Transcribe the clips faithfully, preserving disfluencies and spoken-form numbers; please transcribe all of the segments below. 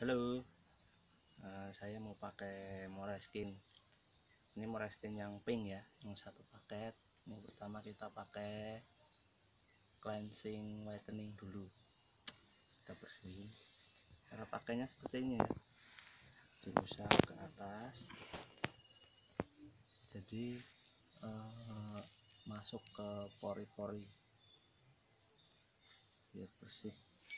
Halo, eh, saya mau pakai Moreskin. Ini Moreskin yang pink ya, yang satu paket. Ini pertama kita pakai cleansing whitening dulu. Kita bersihin. Cara pakainya seperti ini ya, diusap ke atas. Jadi eh, masuk ke pori-pori biar bersih.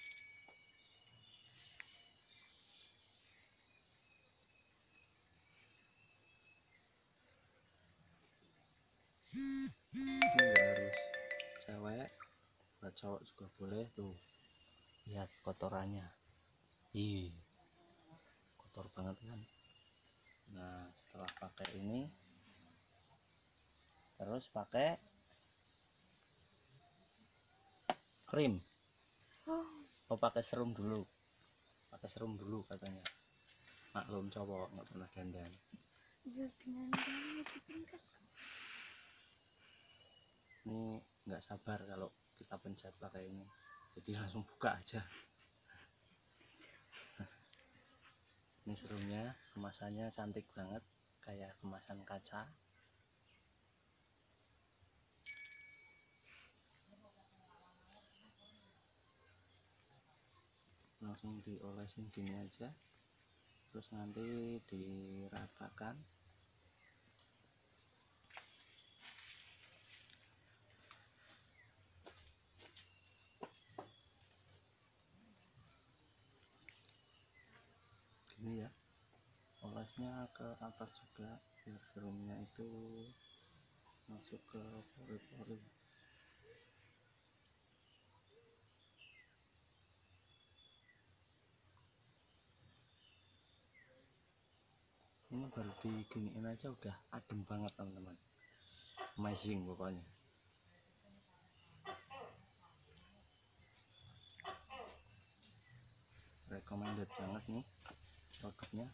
Ini nggak harus cewek, buat cowok juga boleh tuh. Lihat kotorannya, ih kotor banget kan. Nah setelah pakai ini terus pakai krim. Oh pakai serum dulu, pakai serum dulu katanya. Maklum cowok nggak pernah dandan. Ini nggak sabar kalau kita pencet pakai ini, jadi langsung buka aja. Ini serumnya, kemasannya cantik banget, kayak kemasan kaca. Langsung diolesin gini aja, terus nanti diratakan. Gini ya, olesnya ke atas juga biar serumnya itu masuk ke pori-pori. Ini baru diginiin aja udah adem banget teman-teman, amazing pokoknya. Recommended banget nih produknya.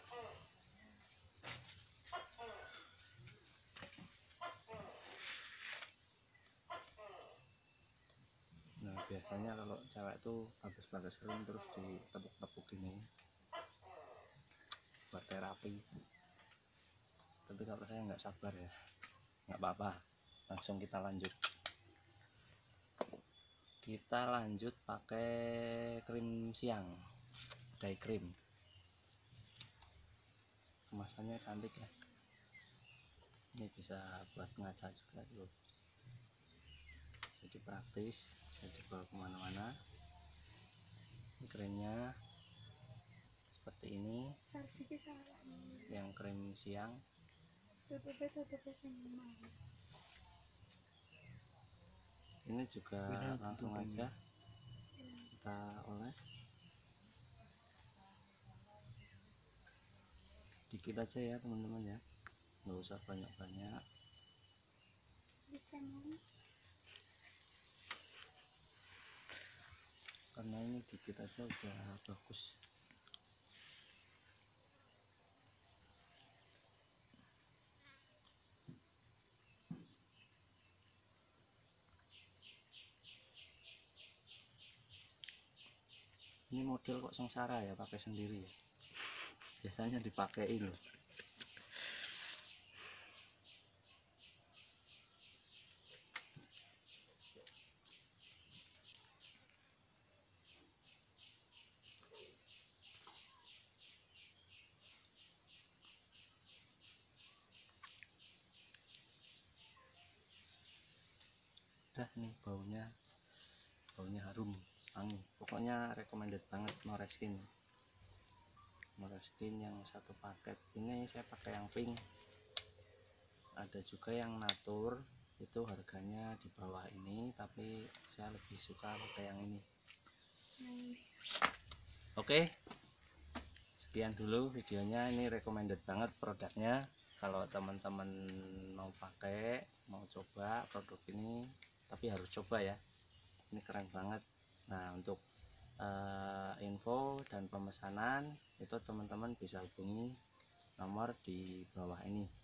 Nah biasanya kalau cewek tuh habis pakai serum terus ditepuk-tepuk gini buat terapi, tapi kalau saya nggak sabar ya, nggak apa-apa, langsung kita lanjut. Kita lanjut pakai krim siang, day cream. Kemasannya cantik ya, ini bisa buat ngaca juga tuh, jadi praktis, bisa dibawa kemana-mana. Ini krimnya seperti ini, yang krim siang. Ini juga langsung aja kita oles dikit aja ya teman-teman ya, nggak usah banyak-banyak. Karena ini dikit aja udah bagus. Ini model kok sengsara ya pakai sendiri ya, biasanya dipakai loh. Udah nih baunya, baunya harum, wangi. Pokoknya recommended banget Moreskin. Moreskin yang satu paket ini saya pakai yang pink. Ada juga yang natur, itu harganya di bawah ini, tapi saya lebih suka pakai yang ini. Oke, sekian dulu videonya. Ini recommended banget produknya. Kalau teman-teman mau pakai, mau coba produk ini, tapi harus coba ya, ini keren banget. Nah untuk uh, info dan pemesanan itu teman-teman bisa hubungi nomor di bawah ini.